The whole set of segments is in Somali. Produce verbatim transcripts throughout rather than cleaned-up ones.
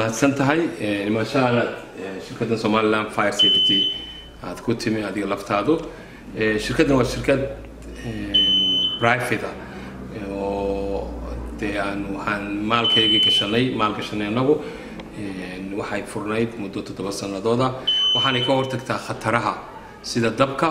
mahadsan tahay maasha Allah shirkadda Somaliland Fire Safety aad ku timi adiga laftaadu shirkaddan waa shirkad private ah oo de aan waxaan maalkayga gashanay maal gashanay anagu waxay furnayd muddo toddoba sanadooda waxaanay ka hortagtaa khataraha sida dabka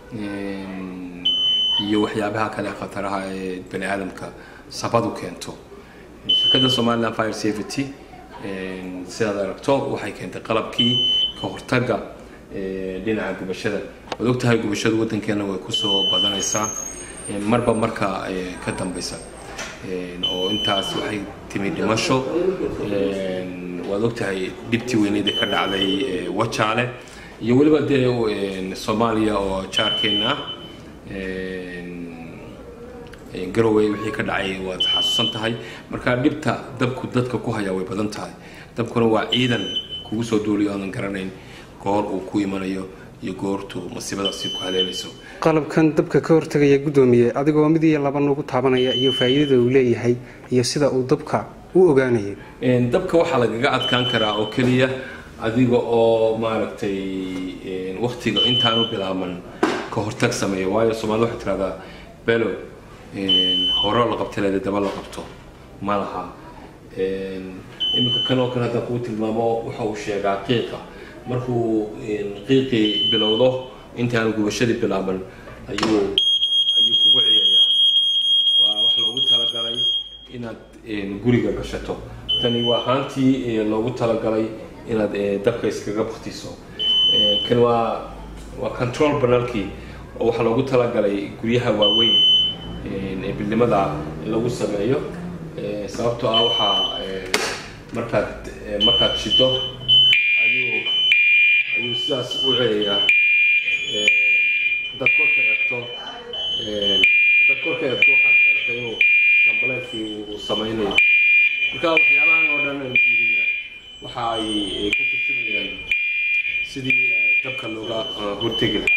iyo waxyaabaha kale khataraha ee bani aadamka sabab u keento shirkadda Somaliland Fire Safety sidaad aragto waxay keentay qalabkii ka hortaga dhinaca gubashada wad ogtahay gubashada wadankeena way ku soo badanaysaa marba marka ka dambaysa oo intaas waxay timi dhimasho wad ogtahay dibti weyneed ka dhacday wajaale iyo waliba dee Soomaaliya oo jaarkeena garowe wixii ka dhacay waa xasuusan tahay marka dibta dabku dadka ku haya way badan tahay dabkuna waa ciidan kugu soo duuliyo aan garanayn goor uu ku imanayo iyo goortu masiibadaasi ku haleelayso qalabkan dabka ka hortagaya gudoomiye adigoo mid iyo laba nagu taabanaya iyo faa'iidada uu leeyahay iyo sida uu dabka u ogaanayo een dabka waxa lagaga adkaan karaa oo kaliya adiga oo maaragtay een waqtiga intaanu bilaaban ka hortag sameeyo waayo Soomaalidu waxa tirada belo een hore la qabtay daba la qabto malaha een imika kanoo kale hada ku tilmaamo waxa uu sheegaa qiiqa markuu qiiqi bilowdo intaan gubashadii bilaaban ayuu ayuu kugu ciyayaa waa wax loogu talagalay inaad guriga gashato tani waa hantii loogu talagalay inaad dabka iskaga baqtiso kan waa waa control panelkii oo waxa loogu talagalay guryaha waaweyn ee bilnimada lagu sameeyo sababtoo ah waxa markaad markaad shido ayuu ayuu sidaas u ciyayaa dadka ka eegto dadka ka eegto waxaad arkay inuu gambaleedkii uu samaynayo marka waxyaabahan oo dhan waxa ay ka tirtirayaan sidii dabka looga hortagi lahaa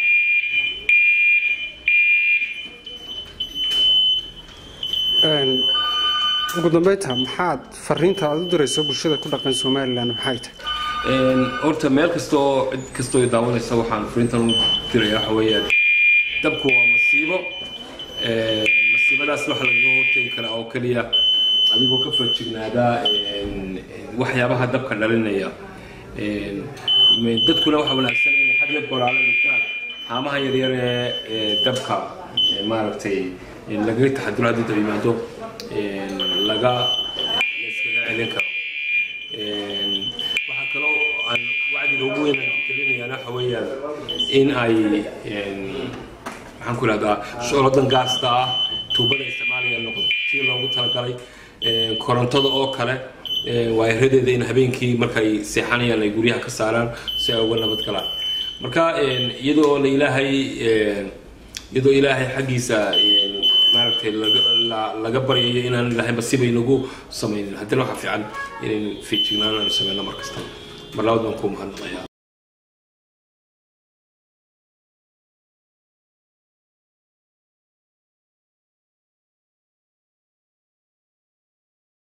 ugu dambeynta maxaad fariinta aad u dirayso bulshada ku dhaqan Soomaaliland maxay tahay een horta meel kasto cid kasto ay daawanayso waxaan fariintan u dirayaa waxa weeyaan dabku waa masiibo ee masiibadaas waxa laga hortagi karaa oo kaliya adigoo ka fajignaada een waxyaabaha dabka dhalinaya een dadkuna waxa wanaagsan in xadlad qoraal dhigtaan haamaha yar yar ee dabka maaragtay in laga taxadiro hadii ay yimaado een laga iskaga celin karo een waxa kale oo aan wacdiga ugu weyn kalinayana waxa weeyaan in ay een waxaan ku raada shorodan gaasta ah tuubada Soomaaliya noqotay loogu talagalay ee korontada oo kale ee wayradeeda in habeenkii markay seexanayaan ay guryaha ka saaraan si ay uga nabad galaan marka een iyadoo la ilaahay ee iyadoo ilaahay xaqiisa maaragtay laga laga baryayo inaan ilaahay masiibay nagu sameeyay hadana waxa fiican in fiijignaan aan sameeyno markasta marlaad baan ku mahadnaqayaa